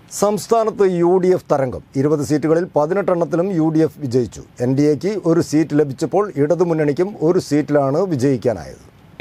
സംസ്ഥാനത്ത് UDF തരംഗം 20 സീറ്റുകളിൽ 18 എണ്ണത്തിലും UDF വിജയിച്ചു. NDAക്ക് ഒരു സീറ്റ് ലഭിച്ചപ്പോൾ ഇടതുമുന്നണിക്കും ഒരു സീറ്റിലാണ് വിജയിക്കാനായത്.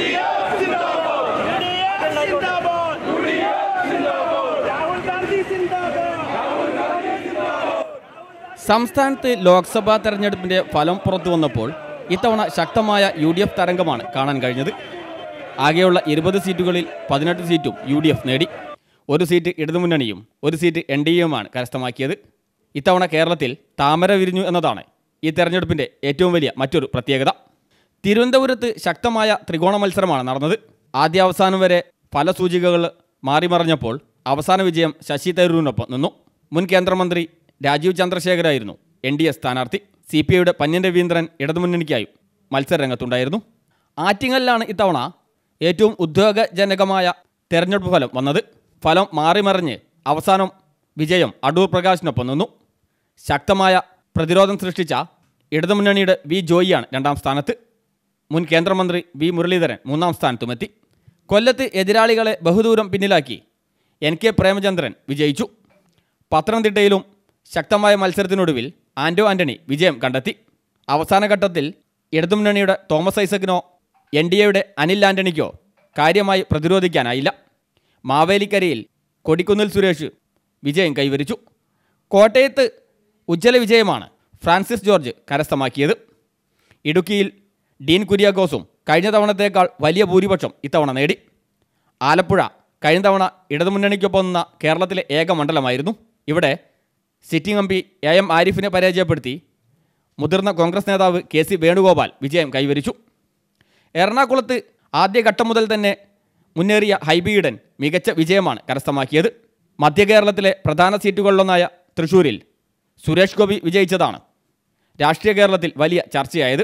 സംസ്ഥാനത്ത് ലോക്സഭാ തെരഞ്ഞെടുപ്പിന്റെ ഫലം പുറത്തു വന്നപ്പോൾ ഇത്തവണ ശക്തമായ UDF തരംഗമാണ് കാണാൻ കഴിഞ്ഞത്. ആകെയുള്ള 20 സീറ്റുകളിൽ 18 സീറ്റും UDF നേടി. ഒരു സീറ്റ് ഇടതുമുന്നണിയും ഒരു സീറ്റ് NDAയുമാണ് കരസ്ഥമാക്കിയത്. ഇത്തവണ കേരളത്തിൽ താമര വിരിഞ്ഞു എന്നതാണ് ഈ തെരഞ്ഞെടുപ്പിൻ്റെ ഏറ്റവും വലിയ മറ്റൊരു പ്രത്യേകത. തിരുവനന്തപുരത്ത് ശക്തമായ ത്രികോണ മത്സരമാണ് നടന്നത്. ആദ്യാവസാനം വരെ ഫലസൂചികകൾ മാറിമറിഞ്ഞപ്പോൾ അവസാന വിജയം ശശി തരൂരിനൊപ്പം നിന്നു. മുൻ കേന്ദ്രമന്ത്രി രാജീവ് ചന്ദ്രശേഖരായിരുന്നു NDA സ്ഥാനാർത്ഥി. CPIയുടെ പന്ന്യൻ രവീന്ദ്രൻ ഇടതുമുന്നണിക്കായും മത്സരരംഗത്തുണ്ടായിരുന്നു. ആറ്റിങ്ങലിലാണ് ഇത്തവണ ഏറ്റവും ഉദ്വേഗജനകമായ തെരഞ്ഞെടുപ്പ് ഫലം വന്നത്. ഫലം മാറിമറിഞ്ഞ് അവസാനം വിജയം അടൂർ പ്രകാശിനൊപ്പം നിന്നു. ശക്തമായ പ്രതിരോധം സൃഷ്ടിച്ച ഇടതുമുന്നണിയുടെ V. ജോയിയാണ് 2ാം സ്ഥാനത്ത്. മുൻ കേന്ദ്രമന്ത്രി V. മുരളീധരൻ 3ാം സ്ഥാനത്തുമെത്തി. കൊല്ലത്ത് എതിരാളികളെ ബഹുദൂരം പിന്നിലാക്കി NK പ്രേമചന്ദ്രൻ വിജയിച്ചു. പത്തനംതിട്ടയിലും ശക്തമായ മത്സരത്തിനൊടുവിൽ ആന്റോ ആന്റണി വിജയം കണ്ടെത്തി. അവസാന ഘട്ടത്തിൽ ഇടതുമുന്നണിയുടെ തോമസ് ഐസക്കിനോ NDAയുടെ അനിൽ ആന്റണിക്കോ കാര്യമായി പ്രതിരോധിക്കാനായില്ല. മാവേലിക്കരയിൽ കൊടിക്കുന്നിൽ സുരേഷ് വിജയം കൈവരിച്ചു. കോട്ടയത്ത് ഉജ്ജ്വല വിജയമാണ് ഫ്രാൻസിസ് ജോർജ് കരസ്ഥമാക്കിയത്. ഇടുക്കിയിൽ ഡീൻ കുര്യാക്കോസും കഴിഞ്ഞ തവണത്തേക്കാൾ വലിയ ഭൂരിപക്ഷം ഇത്തവണ നേടി. ആലപ്പുഴ കഴിഞ്ഞ തവണ ഇടതുമുന്നണിക്കൊപ്പം നിന്ന കേരളത്തിലെ ഏക മണ്ഡലമായിരുന്നു. ഇവിടെ സിറ്റിംഗ് MP AM ആരിഫിനെ പരാജയപ്പെടുത്തി മുതിർന്ന കോൺഗ്രസ് നേതാവ് KC വേണുഗോപാൽ വിജയം കൈവരിച്ചു. എറണാകുളത്ത് ആദ്യഘട്ടം മുതൽ തന്നെ മുന്നേറിയ ഹൈബി ഈഡൻ മികച്ച വിജയമാണ് കരസ്ഥമാക്കിയത്. മധ്യ കേരളത്തിലെ പ്രധാന സീറ്റുകളിലൊന്നായ തൃശ്ശൂരിൽ സുരേഷ് ഗോപി വിജയിച്ചതാണ് രാഷ്ട്രീയ കേരളത്തിൽ വലിയ ചർച്ചയായത്.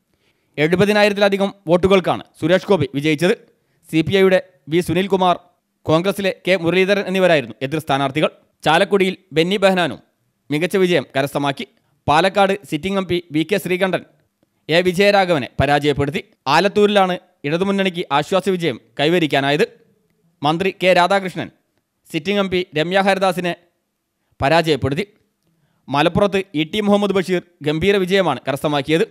70,000-ലധികം വോട്ടുകൾക്കാണ് സുരേഷ് ഗോപി വിജയിച്ചത്. CPIയുടെ V. സുനിൽകുമാർ, കോൺഗ്രസിലെ K. മുരളീധരൻ എന്നിവരായിരുന്നു എതിർ സ്ഥാനാർത്ഥികൾ. ചാലക്കുടിയിൽ ബെന്നി ബെഹനാനും മികച്ച വിജയം കരസ്ഥമാക്കി. Palakkad sitting MP VK Sreekandan A. വിജയരാഘവനെ പരാജയപ്പെടുത്തി. ആലത്തൂരിലാണ് ഇടതുമുന്നണിക്ക് ആശ്വാസ വിജയം കൈവരിക്കാനായത്. മന്ത്രി K. Radhakrishnan sitting MP Ramya ഹരിദാസിനെ പരാജയപ്പെടുത്തി. മലപ്പുറത്ത് ET മുഹമ്മദ് ബഷീർ ഗംഭീര വിജയമാണ് കരസ്ഥമാക്കിയത്.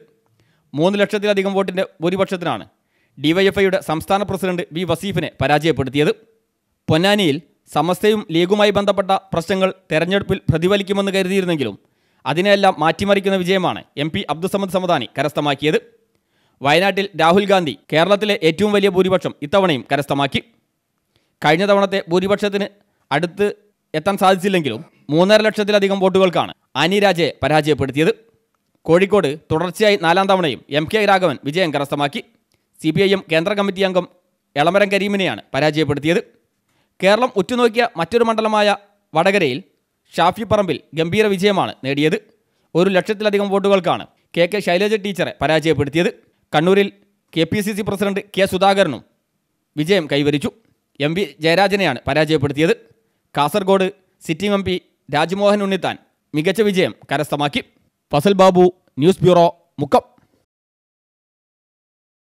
3 ലക്ഷത്തിലധികം വോട്ടിൻ്റെ ഭൂരിപക്ഷത്തിനാണ് DYFIയുടെ സംസ്ഥാന പ്രസിഡന്റ് V. വസീഫിനെ പരാജയപ്പെടുത്തിയത്. പൊന്നാനിയിൽ സമസ്തയും ലീഗുമായി ബന്ധപ്പെട്ട പ്രശ്നങ്ങൾ തെരഞ്ഞെടുപ്പിൽ പ്രതിഫലിക്കുമെന്ന് കരുതിയിരുന്നെങ്കിലും അതിനെല്ലാം മാറ്റിമറിക്കുന്ന വിജയമാണ് MP അബ്ദുസമദ് സമദാനി കരസ്ഥമാക്കിയത്. വയനാട്ടിൽ രാഹുൽ ഗാന്ധി കേരളത്തിലെ ഏറ്റവും വലിയ ഭൂരിപക്ഷം ഇത്തവണയും കരസ്ഥമാക്കി. കഴിഞ്ഞ തവണത്തെ ഭൂരിപക്ഷത്തിന് അടുത്ത് എത്താൻ സാധിച്ചില്ലെങ്കിലും 3.5 ലക്ഷത്തിലധികം വോട്ടുകൾക്കാണ് ആനി രാജയെ പരാജയപ്പെടുത്തിയത്. കോഴിക്കോട് തുടർച്ചയായി 4ാം തവണയും MK രാഘവൻ വിജയം കരസ്ഥമാക്കി. CPIM കേന്ദ്ര കമ്മിറ്റി അംഗം എളമരം കരീമിനെയാണ് പരാജയപ്പെടുത്തിയത്. കേരളം ഉറ്റുനോക്കിയ മറ്റൊരു മണ്ഡലമായ വടകരയിൽ ഷാഫി പറമ്പിൽ ഗംഭീര വിജയമാണ് നേടിയത്. 1 ലക്ഷത്തിലധികം വോട്ടുകൾക്കാണ് KK ശൈലജ ടീച്ചറെ പരാജയപ്പെടുത്തിയത്. കണ്ണൂരിൽ KPCC പ്രസിഡന്റ് K. സുധാകരനും വിജയം കൈവരിച്ചു. MV ജയരാജനെയാണ് പരാജയപ്പെടുത്തിയത്. കാസർഗോഡ് സിറ്റിംഗ് MP രാജ്മോഹൻ ഉണ്ണിത്താൻ മികച്ച വിജയം കരസ്ഥമാക്കി. Fasal Babu, news bureau, Mukkam.